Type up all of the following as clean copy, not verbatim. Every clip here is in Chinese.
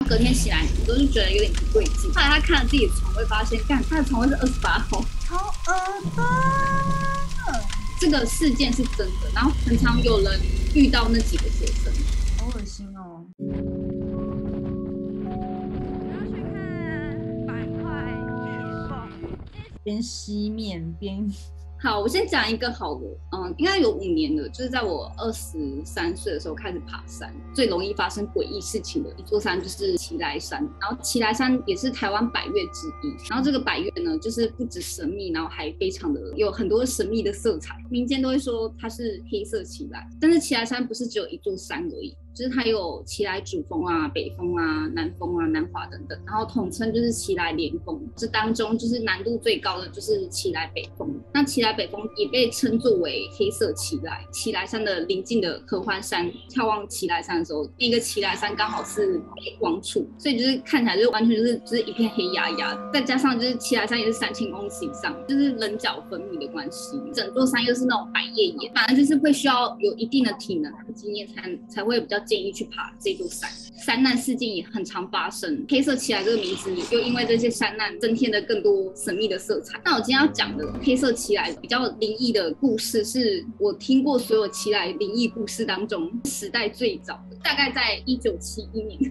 隔天醒来，我都是觉得有点不对劲。后来他看了自己的床位，发现，干，他的床位是28号， 超恶的。 这个事件是真的，然后很常有人遇到那几个学生， 好恶心哦。边吸面边好，我先讲一个好了，应该有5年了，就是在我23岁的时候开始爬山，最容易发生诡异事情的一座山就是奇莱山，然后奇莱山也是台湾百岳之一，然后这个百岳呢，就是不止神秘，然后还非常的有很多神秘的色彩，民间都会说它是黑色奇莱，但是奇莱山不是只有一座山而已。就是它有奇莱主峰啊、北峰啊、南峰啊、南华等等，然后统称就是奇莱连峰。这当中就是难度最高的就是奇莱北峰。那奇莱北峰也被称作为黑色奇莱。奇莱山的邻近的合欢山，眺望奇莱山的时候，那个奇莱山刚好是北光处，所以就是看起来就完全就是一片黑压压。再加上就是奇莱山也是3000公尺以上，就是人脚分明的关系，整座山又是那种百叶岩，反正就是会需要有一定的体能和经验才会比较建议去爬这座山。山难事件也很常发生，黑色奇莱这个名字又因为这些山难增添了更多神秘的色彩。那我今天要讲的黑色奇莱比较灵异的故事，是我听过所有奇莱灵异故事当中时代最早的，大概在1971年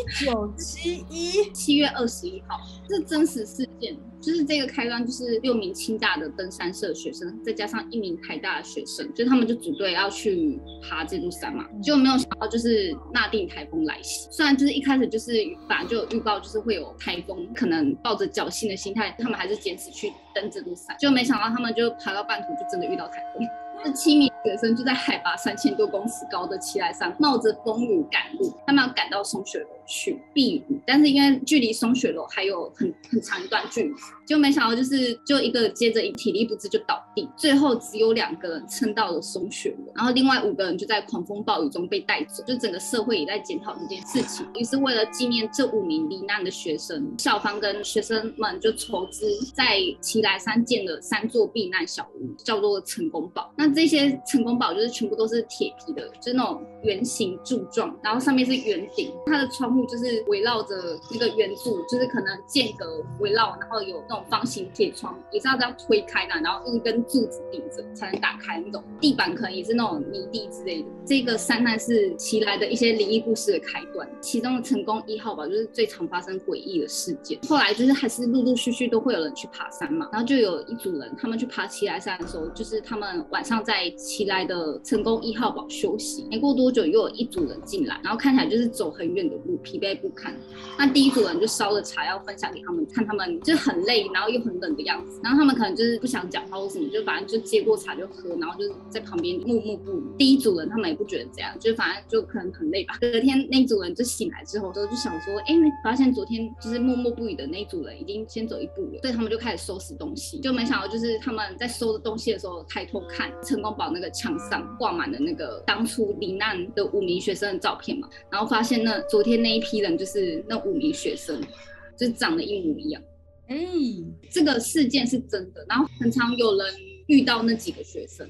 1971 7月21号，这真实事件。就是这个开端，就是6名清大的登山社学生，再加上1名台大的学生，就是他们就组队要去爬这座山嘛，就没有想到就是纳定台风来袭。虽然就是一开始就是本来就有预报，就是会有台风，可能抱着侥幸的心态，他们还是坚持去登这座山，就没想到他们就爬到半途就真的遇到台风。这7名学生就在海拔3000多公尺高的奇莱山冒着风雨赶路，他们要赶到松雪楼去避雨，但是因为距离松雪楼还有很长一段距离，就没想到就一个接着体力不支就倒地，最后只有2个人撑到了松雪楼，然后另外5个人就在狂风暴雨中被带走，就整个社会也在检讨这件事情。于是为了纪念这5名罹难的学生，校方跟学生们就筹资在奇莱山建了3座避难小屋，叫做成功堡。那这些成功堡就是全部都是铁皮的，就是那种圆形柱状，然后上面是圆顶，它的窗户就是围绕着那个圆柱，就是可能间隔围绕，然后有那种方形铁窗，也是要这样推开的，然后用一根柱子顶着才能打开那种。地板可能也是那种泥地之类的。这个山难是奇莱的一些灵异故事的开端，其中的成功1号堡就是最常发生诡异的事件。后来就是还是陆陆续续都会有人去爬山嘛，然后就有一组人他们去爬奇莱山的时候，就是他们晚上在奇莱的成功1号堡休息，没过多久又有一组人进来，然后看起来就是走很远的路，疲惫不堪。那第一组人就烧了茶要分享给他们，看他们就很累，然后又很冷的样子，然后他们可能就是不想讲话或什么，就反正就接过茶就喝，然后就在旁边默默不语。第一组人他们也不觉得这样，就反正就可能很累吧。隔天那组人就醒来之后，就想说，发现昨天就是默默不语的那组人已经先走一步了，所以他们就开始收拾东西。就没想到就是他们在收东西的时候抬头看成功堡那个墙上挂满了那个当初罹难的5名学生的照片嘛，然后发现昨天那一批人就是那5名学生，就是长得一模一样。这个事件是真的，然后很常有人遇到那几个学生。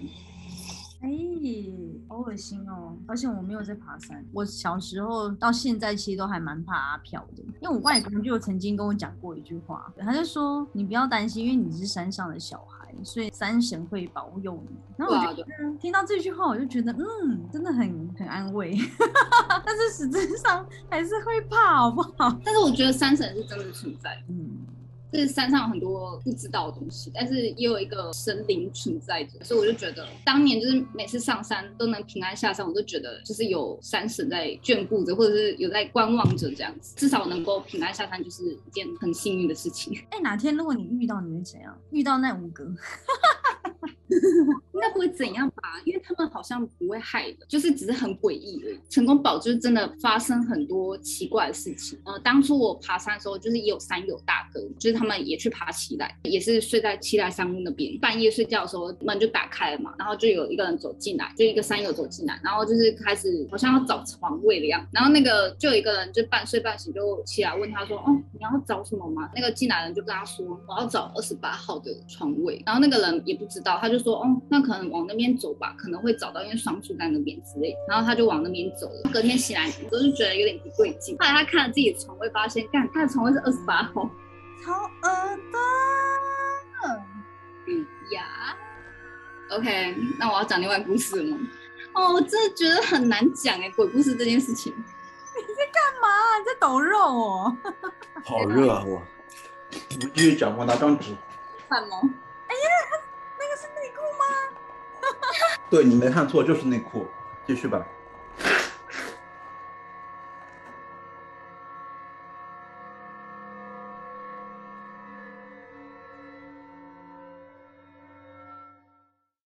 好恶心哦！而且我没有在爬山，我小时候到现在其实都还蛮怕阿飘的，因为我外公就曾经跟我讲过一句话，他就说你不要担心，因为你是山上的小孩，所以山神会保佑你。然后我就听到这句话，我就觉得真的很安慰，但是实质上还是会怕，好不好？ 但是我觉得山神是真的存在，就是山上有很多不知道的东西，但是也有一个神灵存在着，所以我就觉得当年就是每次上山都能平安下山，我都觉得就是有山神在眷顾着，或者是有在观望着这样子，至少能够平安下山就是一件很幸运的事情。 哪天如果你遇到，你会怎样？遇到那5个应该不会怎样吧，因为他们好像不会害人，就是只是很诡异而已。成功堡就是真的发生很多奇怪的事情。当初我爬山的时候，就是也有山友大哥，就是他们也去爬奇莱，也是睡在奇莱山屋那边。半夜睡觉的时候，门就打开了嘛，然后就有一个人走进来，就一个山友走进来，然后就是开始好像要找床位的样子。然后就有一个人就半睡半醒就起来问他说：“你要找什么吗？”那个进来的人就跟他说：“我要找28号的床位。”然后那个人也不知道，他就说哦，那可能往那边走吧，可能会找到，因为双树在那边之类的。然后他就往那边走了。隔天醒来，我就觉得有点不对劲。后来他看了自己的床位，发现干他的床位是28号， 超恶的。 呀。OK， 那我要讲另外故事了吗？哦，我真的觉得很难讲鬼故事这件事情。 你在干嘛？你在抖肉哦？ 好热啊！我继续讲，我拿张纸。 饭吗？ 哎呀，那个是内裤吗？ 对，你没看错，就是内裤。继续吧。